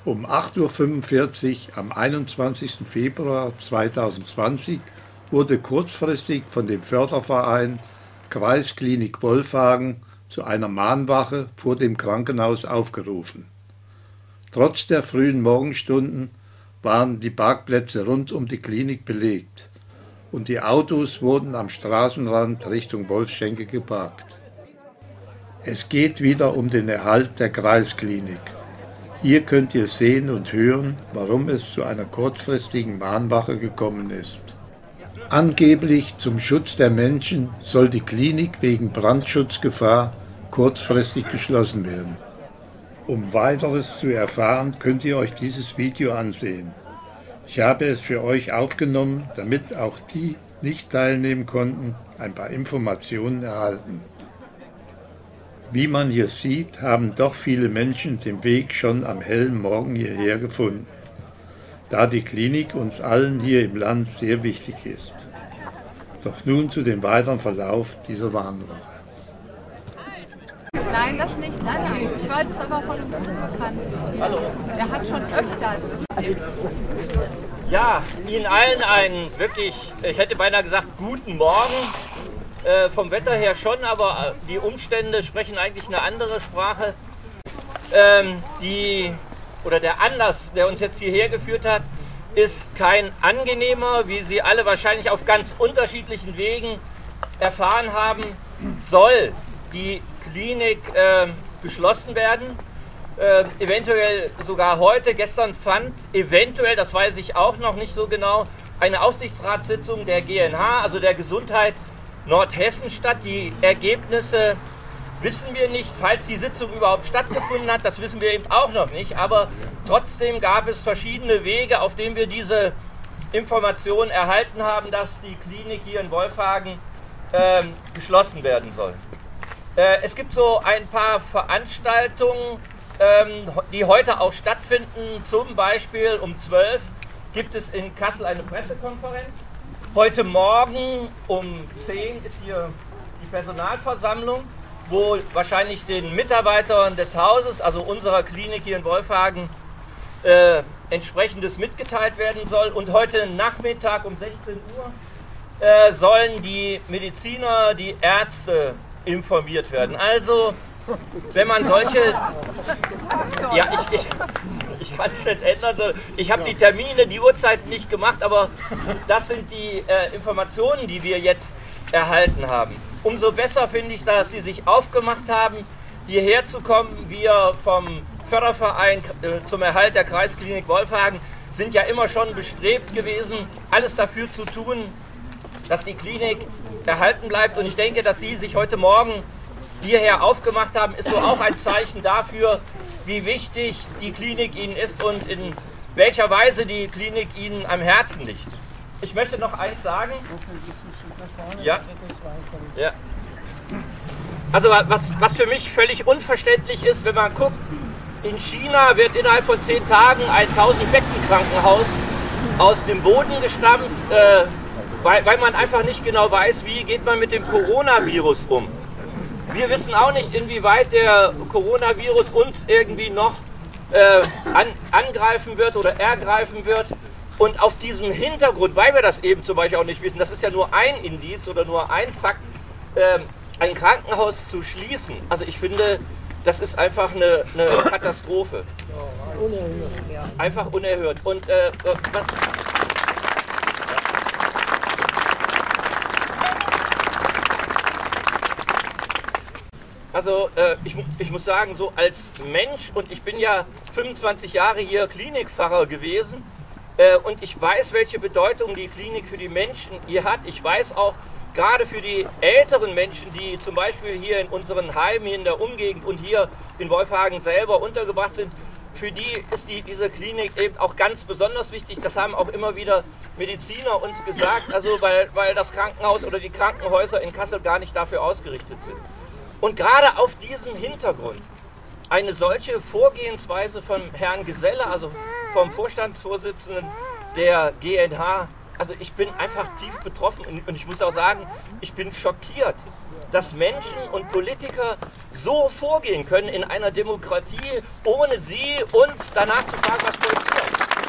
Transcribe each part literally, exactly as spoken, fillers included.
Um acht Uhr fünfundvierzig am einundzwanzigsten Februar zweitausendzwanzig wurde kurzfristig von dem Förderverein Kreisklinik Wolfhagen zu einer Mahnwache vor dem Krankenhaus aufgerufen. Trotz der frühen Morgenstunden waren die Parkplätze rund um die Klinik belegt und die Autos wurden am Straßenrand Richtung Wolfschenke geparkt. Es geht wieder um den Erhalt der Kreisklinik. Hier könnt ihr sehen und hören, warum es zu einer kurzfristigen Mahnwache gekommen ist. Angeblich zum Schutz der Menschen soll die Klinik wegen Brandschutzgefahr kurzfristig geschlossen werden. Um Weiteres zu erfahren, könnt ihr euch dieses Video ansehen. Ich habe es für euch aufgenommen, damit auch die nicht teilnehmen konnten, ein paar Informationen erhalten. Wie man hier sieht, haben doch viele Menschen den Weg schon am hellen Morgen hierher gefunden, da die Klinik uns allen hier im Land sehr wichtig ist. Doch nun zu dem weiteren Verlauf dieser Mahnwache. Nein, das nicht. Nein, nein. Ich weiß es aber von einem Bekannten. Hallo. Er hat schon öfters. Ja, Ihnen allen einen wirklich, ich hätte beinahe gesagt, guten Morgen. Äh, vom Wetter her schon, aber die Umstände sprechen eigentlich eine andere Sprache. Ähm, die, oder der Anlass, der uns jetzt hierher geführt hat, ist kein angenehmer, wie Sie alle wahrscheinlich auf ganz unterschiedlichen Wegen erfahren haben, soll die Klinik äh, geschlossen werden. Äh, eventuell sogar heute. Gestern fand eventuell, das weiß ich auch noch nicht so genau, eine Aufsichtsratssitzung der G N H, also der Gesundheit Nordhessen statt. Die Ergebnisse wissen wir nicht, falls die Sitzung überhaupt stattgefunden hat, das wissen wir eben auch noch nicht, aber trotzdem gab es verschiedene Wege, auf denen wir diese Informationen erhalten haben, dass die Klinik hier in Wolfhagen ähm, geschlossen werden soll. Äh, es gibt so ein paar Veranstaltungen, ähm, die heute auch stattfinden, zum Beispiel um zwölf gibt es in Kassel eine Pressekonferenz. Heute Morgen um zehn ist hier die Personalversammlung, wo wahrscheinlich den Mitarbeitern des Hauses, also unserer Klinik hier in Wolfhagen, äh, entsprechendes mitgeteilt werden soll. Und heute Nachmittag um sechzehn Uhr äh, sollen die Mediziner, die Ärzte informiert werden. Also, wenn man solche... Ja, ich... ich Ich kann es nicht ändern. Ich habe die Termine, die Uhrzeiten nicht gemacht, aber das sind die äh, Informationen, die wir jetzt erhalten haben. Umso besser finde ich, dass Sie sich aufgemacht haben, hierher zu kommen. Wir vom Förderverein äh, zum Erhalt der Kreisklinik Wolfhagen sind ja immer schon bestrebt gewesen, alles dafür zu tun, dass die Klinik erhalten bleibt. Und ich denke, dass Sie sich heute Morgen hierher aufgemacht haben, ist so auch ein Zeichen dafür, wie wichtig die Klinik Ihnen ist und in welcher Weise die Klinik Ihnen am Herzen liegt. Ich möchte noch eins sagen. Ja. Ja. Also was, was für mich völlig unverständlich ist, wenn man guckt, in China wird innerhalb von zehn Tagen ein tausend-Betten-Krankenhaus aus dem Boden gestampft, äh, weil, weil man einfach nicht genau weiß, wie geht man mit dem Coronavirus um. Wir wissen auch nicht, inwieweit der Coronavirus uns irgendwie noch äh, an, angreifen wird oder ergreifen wird. Und auf diesem Hintergrund, weil wir das eben zum Beispiel auch nicht wissen, das ist ja nur ein Indiz oder nur ein Fakt, äh, ein Krankenhaus zu schließen. Also ich finde, das ist einfach eine, eine Katastrophe. Einfach unerhört. Und äh, was, Also äh, ich, ich muss sagen, so als Mensch, und ich bin ja fünfundzwanzig Jahre hier Klinikpfarrer gewesen, äh, und ich weiß, welche Bedeutung die Klinik für die Menschen hier hat. Ich weiß auch, gerade für die älteren Menschen, die zum Beispiel hier in unseren Heimen, hier in der Umgegend und hier in Wolfhagen selber untergebracht sind, für die ist die, diese Klinik eben auch ganz besonders wichtig. Das haben auch immer wieder Mediziner uns gesagt, also weil, weil das Krankenhaus oder die Krankenhäuser in Kassel gar nicht dafür ausgerichtet sind. Und gerade auf diesem Hintergrund eine solche Vorgehensweise von Herrn Geselle, also vom Vorstandsvorsitzenden der G N H, also ich bin einfach tief betroffen und ich muss auch sagen, ich bin schockiert, dass Menschen und Politiker so vorgehen können in einer Demokratie, ohne sie uns danach zu fragen, was passiert.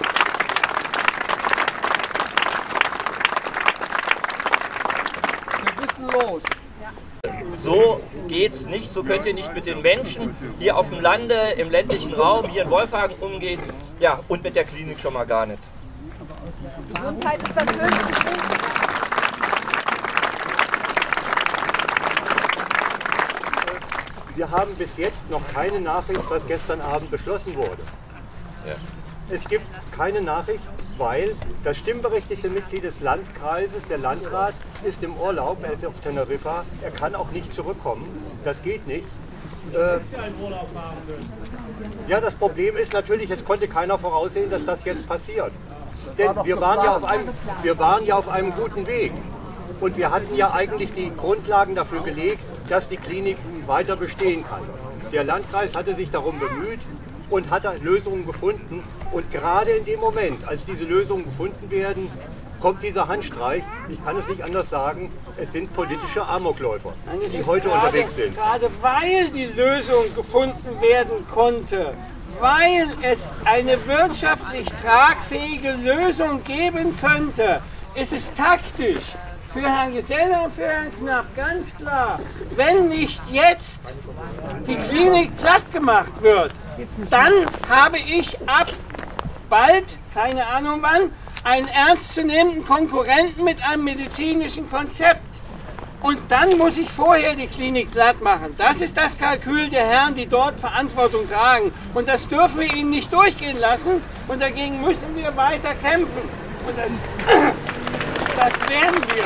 Wir wissen los. So geht's nicht, so könnt ihr nicht mit den Menschen hier auf dem Lande, im ländlichen Raum, hier in Wolfhagen umgehen. Ja, und mit der Klinik schon mal gar nicht. Gesundheit ist das höchste Gut. Wir haben bis jetzt noch keine Nachricht, was gestern Abend beschlossen wurde. Ja. Es gibt keine Nachricht, weil das stimmberechtigte Mitglied des Landkreises, der Landrat, ist im Urlaub, er ist auf Teneriffa, er kann auch nicht zurückkommen, das geht nicht. Äh, ja, das Problem ist natürlich, es konnte keiner voraussehen, dass das jetzt passiert. Denn wir waren, ja auf einem, wir waren ja auf einem guten Weg und wir hatten ja eigentlich die Grundlagen dafür gelegt, dass die Klinik weiter bestehen kann. Der Landkreis hatte sich darum bemüht und hat Lösungen gefunden. Und gerade in dem Moment, als diese Lösungen gefunden werden, kommt dieser Handstreich. Ich kann es nicht anders sagen, es sind politische Amokläufer, die heute gerade, unterwegs sind. Gerade weil die Lösung gefunden werden konnte, weil es eine wirtschaftlich tragfähige Lösung geben könnte, ist es taktisch für Herrn Geseller und für Herrn Knapp ganz klar, wenn nicht jetzt die Klinik platt gemacht wird, dann habe ich ab bald, keine Ahnung wann, einen ernstzunehmenden Konkurrenten mit einem medizinischen Konzept. Und dann muss ich vorher die Klinik platt machen. Das ist das Kalkül der Herren, die dort Verantwortung tragen. Und das dürfen wir ihnen nicht durchgehen lassen. Und dagegen müssen wir weiter kämpfen. Und das, das werden wir.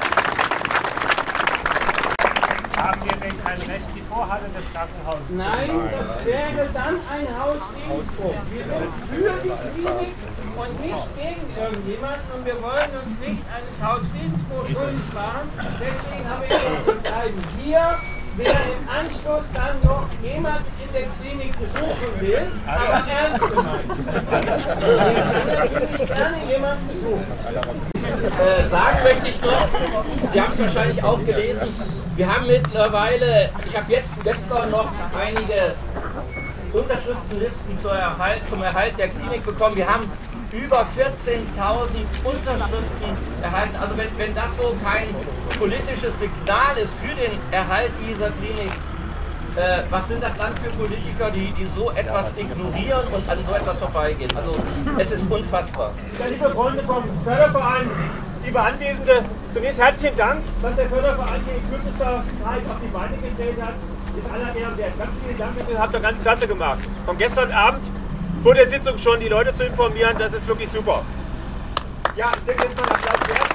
Haben wir denn kein Recht, die Vorhalle des Krankenhauses zu Nein, bezahlen? das wäre dann ein Hausdienstbuch. Wir sind für die Klinik und nicht gegen irgendjemanden und wir wollen uns nicht eines Hausdienstbuchs schuldig machen. Deswegen habe ich uns entscheiden, hier, wer im Anschluss dann noch jemand in der Klinik besuchen will, aber ernst gemeint. Der kann natürlich gerne jemanden besuchen. Äh, sagen möchte ich noch, Sie haben es wahrscheinlich auch gelesen, wir haben mittlerweile, ich habe jetzt gestern noch einige Unterschriftenlisten zur Erhalt, zum Erhalt der Klinik bekommen. Wir haben über vierzehntausend Unterschriften erhalten. Also wenn, wenn das so kein politisches Signal ist für den Erhalt dieser Klinik, äh, was sind das dann für Politiker, die, die so etwas ignorieren und an so etwas vorbeigehen? Also es ist unfassbar. Ja, liebe Freunde vom Förderverein, liebe Anwesende, zunächst herzlichen Dank, was der Förderverein hier in kürzester Zeit auf die Beine gestellt hat. Ist aller Ehren wert. Ganz vielen Dank, ihr habt ihr ganz klasse gemacht. Von gestern Abend vor der Sitzung schon die Leute zu informieren, das ist wirklich super. Ja, ich denke, jetzt mal Applaus wert.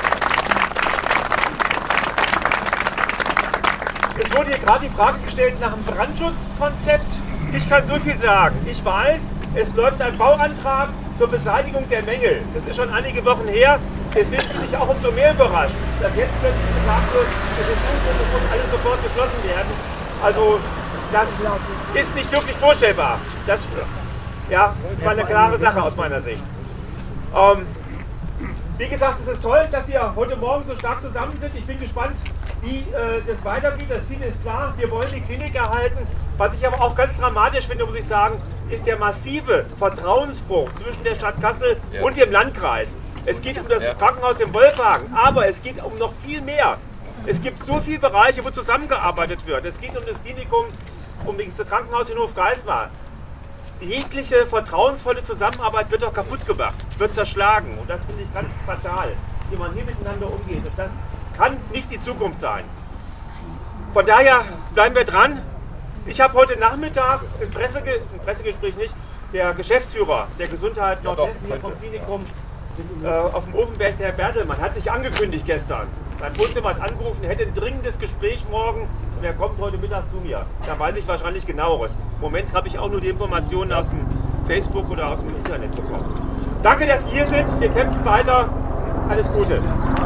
Es wurde hier gerade die Frage gestellt nach dem Brandschutzkonzept. Ich kann so viel sagen. Ich weiß, es läuft ein Bauantrag zur Beseitigung der Mängel. Das ist schon einige Wochen her. Deswegen bin ich auch umso mehr überrascht, dass jetzt plötzlich gesagt wird, es ist gut, das muss alles sofort geschlossen werden. Also das ist nicht wirklich vorstellbar. Das ist ja mal eine klare Sache aus meiner Sicht. Ähm, wie gesagt, es ist toll, dass wir heute Morgen so stark zusammen sind. Ich bin gespannt, wie äh, das weitergeht. Das Ziel ist klar, wir wollen die Klinik erhalten. Was ich aber auch ganz dramatisch finde, muss ich sagen, ist der massive Vertrauensbruch zwischen der Stadt Kassel ja. und dem Landkreis. Es geht um das ja. Krankenhaus in Wolfhagen, aber es geht um noch viel mehr. Es gibt so viele Bereiche, wo zusammengearbeitet wird. Es geht um das Klinikum, um das Krankenhaus in Hofgeismar. Jegliche vertrauensvolle Zusammenarbeit wird doch kaputt gemacht, wird zerschlagen. Und das finde ich ganz fatal, wie man hier miteinander umgeht. Und das kann nicht die Zukunft sein. Von daher bleiben wir dran. Ich habe heute Nachmittag im, Pressege im Pressegespräch nicht, der Geschäftsführer der Gesundheit Nordwesten hier vom Klinikum äh, auf dem Ofenberg, der Herr Bertelmann, hat sich angekündigt gestern. Mein Wohnzimmer hat angerufen, er hätte ein dringendes Gespräch morgen und er kommt heute Mittag zu mir. Da weiß ich wahrscheinlich genaueres. Im Moment habe ich auch nur die Informationen aus dem Facebook oder aus dem Internet bekommen. Danke, dass Sie hier sind. Wir kämpfen weiter. Alles Gute.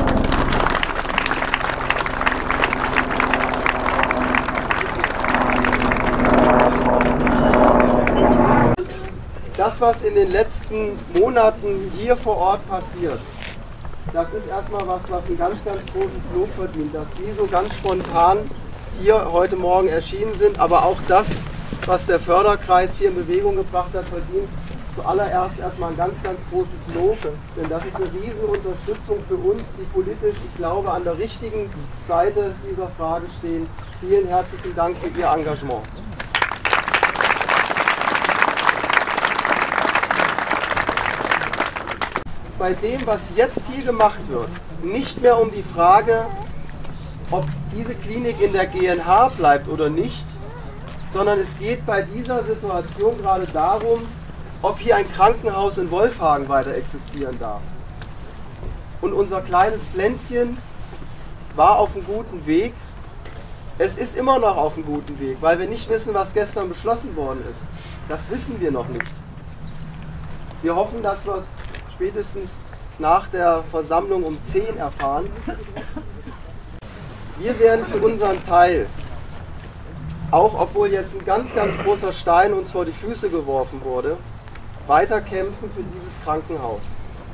Das, was in den letzten Monaten hier vor Ort passiert, das ist erstmal was, was ein ganz, ganz großes Lob verdient, dass Sie so ganz spontan hier heute Morgen erschienen sind, aber auch das, was der Förderkreis hier in Bewegung gebracht hat, verdient zuallererst erstmal ein ganz, ganz großes Lob, denn das ist eine riesen Unterstützung für uns, die politisch, ich glaube, an der richtigen Seite dieser Frage stehen. Vielen herzlichen Dank für Ihr Engagement. Bei dem, was jetzt hier gemacht wird, nicht mehr um die Frage, ob diese Klinik in der G N H bleibt oder nicht, sondern es geht bei dieser Situation gerade darum, ob hier ein Krankenhaus in Wolfhagen weiter existieren darf. Und unser kleines Pflänzchen war auf einem guten Weg. Es ist immer noch auf einem guten Weg, weil wir nicht wissen, was gestern beschlossen worden ist. Das wissen wir noch nicht. Wir hoffen, dass wir es spätestens nach der Versammlung um zehn erfahren. Wir werden für unseren Teil, auch obwohl jetzt ein ganz, ganz großer Stein uns vor die Füße geworfen wurde, weiterkämpfen für dieses Krankenhaus.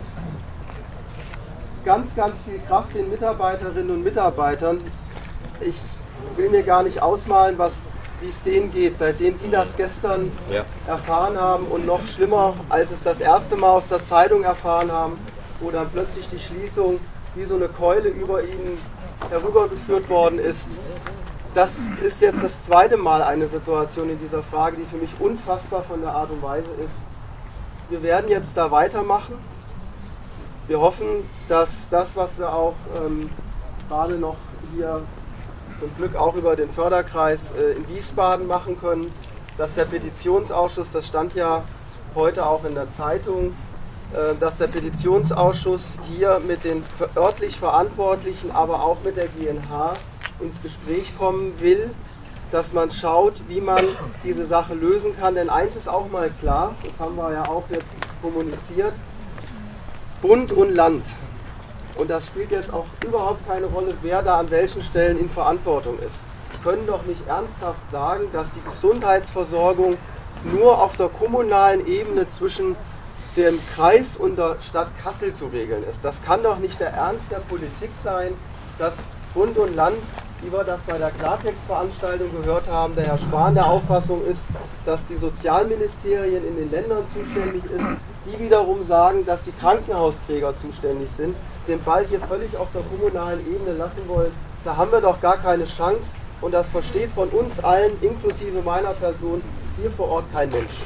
Ganz, ganz viel Kraft den Mitarbeiterinnen und Mitarbeitern. Ich will mir gar nicht ausmalen, was, wie es denen geht, seitdem die das gestern ja. erfahren haben und noch schlimmer, als es das erste Mal aus der Zeitung erfahren haben, wo dann plötzlich die Schließung wie so eine Keule über ihnen herübergeführt worden ist. Das ist jetzt das zweite Mal eine Situation in dieser Frage, die für mich unfassbar von der Art und Weise ist. Wir werden jetzt da weitermachen. Wir hoffen, dass das, was wir auch ähm, gerade noch hier zum Glück auch über den Förderkreis äh, in Wiesbaden machen können, dass der Petitionsausschuss, das stand ja heute auch in der Zeitung, äh, dass der Petitionsausschuss hier mit den örtlich Verantwortlichen, aber auch mit der G N H ins Gespräch kommen will, dass man schaut, wie man diese Sache lösen kann. Denn eins ist auch mal klar, das haben wir ja auch jetzt kommuniziert, Bund und Land. Und das spielt jetzt auch überhaupt keine Rolle, wer da an welchen Stellen in Verantwortung ist. Wir können doch nicht ernsthaft sagen, dass die Gesundheitsversorgung nur auf der kommunalen Ebene zwischen dem Kreis und der Stadt Kassel zu regeln ist. Das kann doch nicht der Ernst der Politik sein, dass Bund und Land, wie wir das bei der Klartext-Veranstaltung gehört haben, der Herr Spahn der Auffassung ist, dass die Sozialministerien in den Ländern zuständig ist, die wiederum sagen, dass die Krankenhausträger zuständig sind, den Ball hier völlig auf der kommunalen Ebene lassen wollen. Da haben wir doch gar keine Chance und das versteht von uns allen, inklusive meiner Person, hier vor Ort kein Mensch.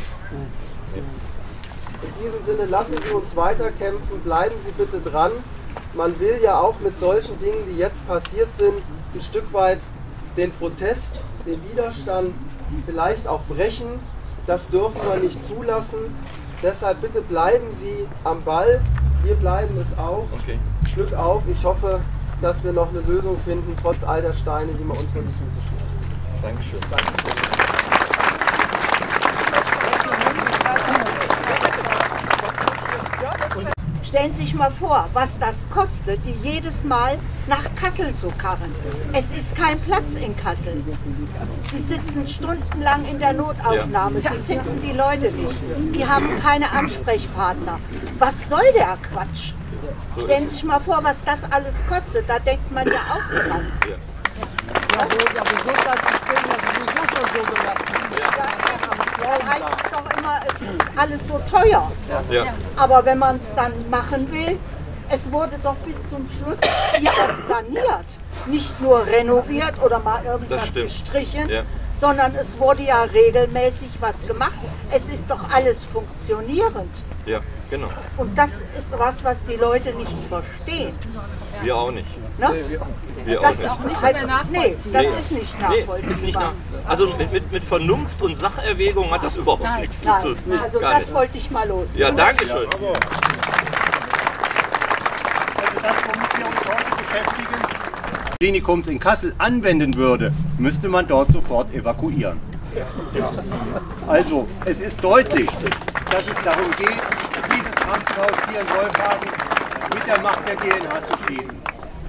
In diesem Sinne lassen Sie uns weiterkämpfen, bleiben Sie bitte dran. Man will ja auch mit solchen Dingen, die jetzt passiert sind, ein Stück weit den Protest, den Widerstand vielleicht auch brechen. Das dürfen wir nicht zulassen. Deshalb bitte bleiben Sie am Ball. Wir bleiben es auch. Okay. Glück auf. Ich hoffe, dass wir noch eine Lösung finden, trotz all der Steine, die wir uns vor die Füße schmeißen. Dankeschön. Dankeschön. Stellen Sie sich mal vor, was das kostet, die jedes Mal nach Kassel zu karren. Es ist kein Platz in Kassel. Sie sitzen stundenlang in der Notaufnahme, Sie finden die Leute nicht. Die haben keine Ansprechpartner. Was soll der Quatsch? Stellen Sie sich mal vor, was das alles kostet. Da denkt man ja auch dran. Ja, dann heißt es doch immer, es ist alles so teuer. Ja. Aber wenn man es dann machen will, es wurde doch bis zum Schluss hier auch saniert. Nicht nur renoviert oder mal irgendwas gestrichen, ja. sondern es wurde ja regelmäßig was gemacht. Es ist doch alles funktionierend. Ja, genau. Und das ist was, was die Leute nicht verstehen. Wir auch nicht. Ne? Wir das auch nicht. Ist nicht mehr nachvollziehbar. Nee, das nee. ist nicht nachvollziehbar. Nee, ist nicht nach, also mit, mit, mit Vernunft und Sacherwägung hat das überhaupt nein, nichts nein. zu tun. Also Gar das nicht. wollte ich mal los. Ja, danke schön. Also das, womit wir uns heute beschäftigen, Klinikums in Kassel anwenden würde, müsste man dort sofort evakuieren. Ja. Also, es ist deutlich, dass es darum geht, dieses Krankenhaus hier in Wolfhagen mit der Macht der G N H zu schließen.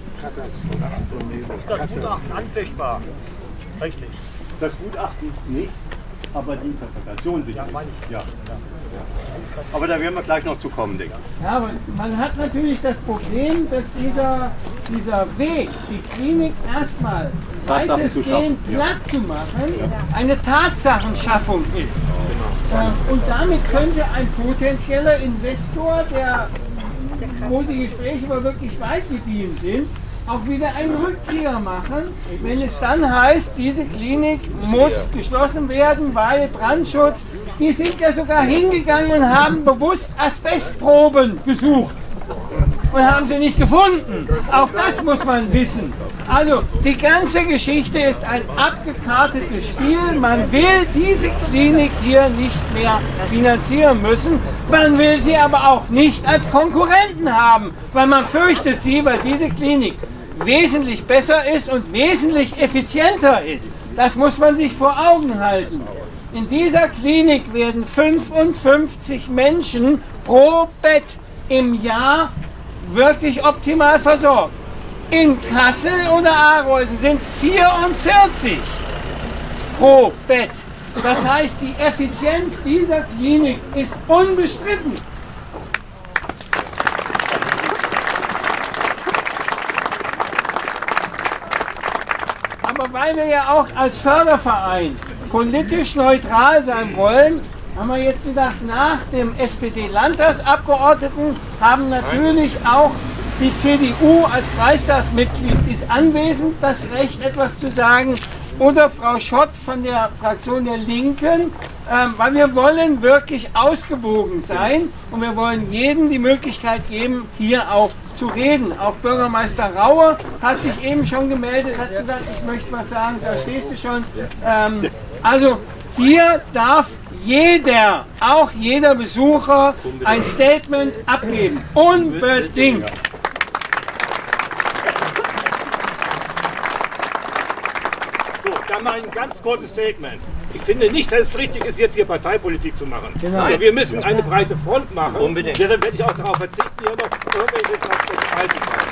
Ist das Gutachten anfechtbar? Richtig. Das Gutachten nicht, aber die Interpretation sicher. Ja, meine ich. Ja. Aber da werden wir gleich noch zu kommen, denke ich. Ja, aber man hat natürlich das Problem, dass dieser dieser Weg, die Klinik erstmal weitestgehend platt zu machen, eine Tatsachenschaffung ist. Äh, und damit könnte ein potenzieller Investor, der, wo die Gespräche aber wirklich weit gediehen sind, auch wieder einen Rückzieher machen, wenn es dann heißt, diese Klinik muss geschlossen werden, weil Brandschutz. Die sind ja sogar hingegangen und haben bewusst Asbestproben gesucht und haben sie nicht gefunden. Auch das muss man wissen. Also die ganze Geschichte ist ein abgekartetes Spiel. Man will diese Klinik hier nicht mehr finanzieren müssen. Man will sie aber auch nicht als Konkurrenten haben, weil man fürchtet sie, weil diese Klinik wesentlich besser ist und wesentlich effizienter ist. Das muss man sich vor Augen halten. In dieser Klinik werden fünfundfünfzig Menschen pro Bett im Jahr wirklich optimal versorgt. In Kassel oder Aarhus sind es vierundvierzig pro Bett. Das heißt, die Effizienz dieser Klinik ist unbestritten. Aber weil wir ja auch als Förderverein politisch neutral sein wollen, haben wir jetzt gedacht, nach dem S P D-Landtagsabgeordneten haben natürlich auch die C D U als Kreistagsmitglied ist anwesend, das Recht etwas zu sagen, oder Frau Schott von der Fraktion der Linken, ähm, weil wir wollen wirklich ausgewogen sein und wir wollen jedem die Möglichkeit geben, hier auch zu reden. Auch Bürgermeister Rauer hat sich eben schon gemeldet, hat gesagt, ich möchte was sagen, da stehst du schon. Ähm, also hier darf jeder, auch jeder Besucher, ein Statement abgeben. Unbedingt. So, dann mal ein ganz kurzes Statement. Ich finde nicht, dass es richtig ist, jetzt hier Parteipolitik zu machen. Genau. Also wir müssen eine breite Front machen. Unbedingt. Deshalb werde ich auch darauf verzichten, hier noch irgendwelche Details zu machen.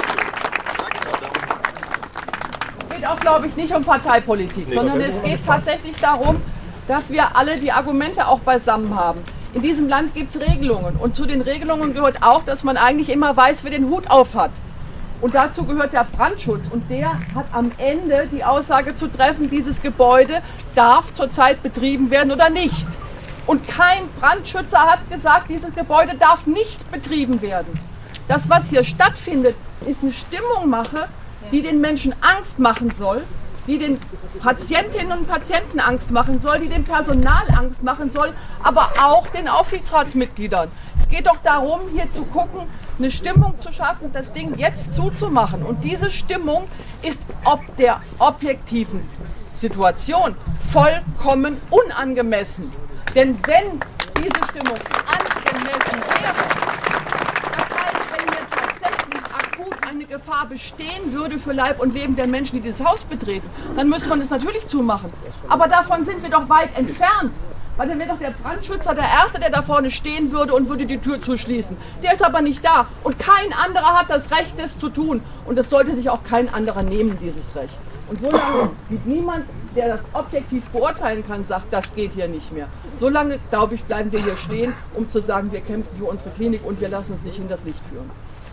Es geht auch, glaube ich, nicht um Parteipolitik, nee, sondern es geht tatsächlich darum, dass wir alle die Argumente auch beisammen haben. In diesem Land gibt es Regelungen und zu den Regelungen gehört auch, dass man eigentlich immer weiß, wer den Hut auf hat. Und dazu gehört der Brandschutz und der hat am Ende die Aussage zu treffen, dieses Gebäude darf zurzeit betrieben werden oder nicht. Und kein Brandschützer hat gesagt, dieses Gebäude darf nicht betrieben werden. Das, was hier stattfindet, ist eine Stimmungmache, die den Menschen Angst machen soll, die den Patientinnen und Patienten Angst machen soll, die dem Personal Angst machen soll, aber auch den Aufsichtsratsmitgliedern. Es geht doch darum, hier zu gucken, eine Stimmung zu schaffen, das Ding jetzt zuzumachen. Und diese Stimmung ist ob der objektiven Situation vollkommen unangemessen. Denn wenn diese Stimmung angemessen wäre, das heißt, wenn hier tatsächlich akut eine Gefahr bestehen würde für Leib und Leben der Menschen, die dieses Haus betreten, dann müsste man es natürlich zumachen. Aber davon sind wir doch weit entfernt. Weil dann wäre doch der Brandschützer der Erste, der da vorne stehen würde und würde die Tür zuschließen. Der ist aber nicht da. Und kein anderer hat das Recht, das zu tun. Und das sollte sich auch kein anderer nehmen, dieses Recht. Und solange niemand, der das objektiv beurteilen kann, sagt, das geht hier nicht mehr. Solange, glaube ich, bleiben wir hier stehen, um zu sagen, wir kämpfen für unsere Klinik und wir lassen uns nicht in das Licht führen.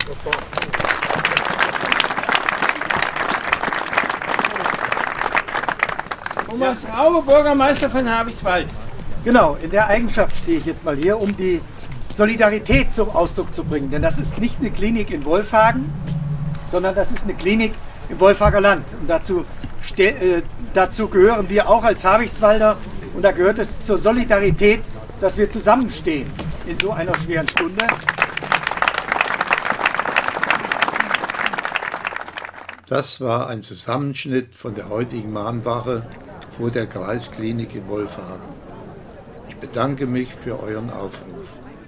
Thomas Raue, Bürgermeister von Habichtswald. Genau, in der Eigenschaft stehe ich jetzt mal hier, um die Solidarität zum Ausdruck zu bringen. Denn das ist nicht eine Klinik in Wolfhagen, sondern das ist eine Klinik im Wolfhager Land. Und dazu, äh, dazu gehören wir auch als Habichtswalder. Und da gehört es zur Solidarität, dass wir zusammenstehen in so einer schweren Stunde. Das war ein Zusammenschnitt von der heutigen Mahnwache vor der Kreisklinik in Wolfhagen. Ich bedanke mich für euren Aufruf.